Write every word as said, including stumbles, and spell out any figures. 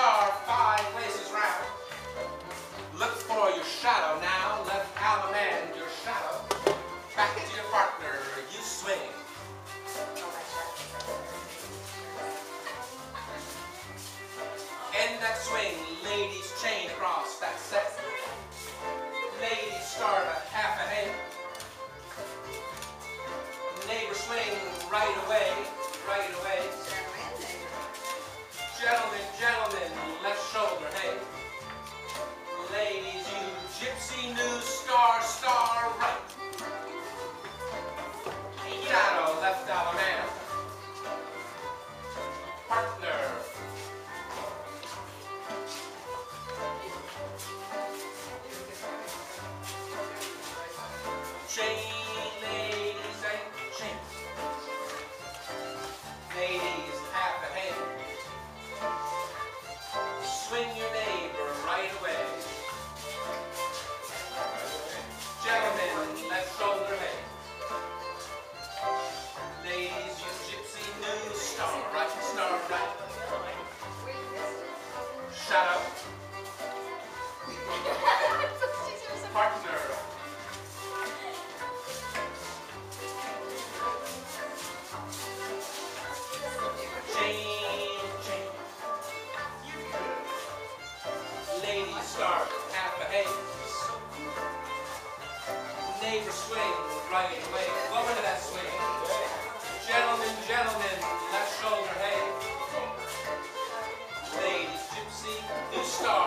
star, five places round. Look for your shadow now, left allemande your shadow. Back to your partner, you swing. End that swing, ladies chain across that set. Ladies start a half a head. Neighbor swing right away, right away. Gentlemen, gentlemen, left shoulder, hey. Ladies, you gypsy new star, star, right. Shadow, left allemande. Partner. Chain, ladies, and chain. Ladies, half a hand. Swing your neighbor right away. Gentlemen, left shoulder head. Ladies, you gypsy new star, right, star, right. Shadow. Partner. Chain, chain. Ladies start half a head. Neighbor swing right away. Welcome to that swing. Gentlemen, gentlemen, left shoulder head. Ladies, gypsy, new star.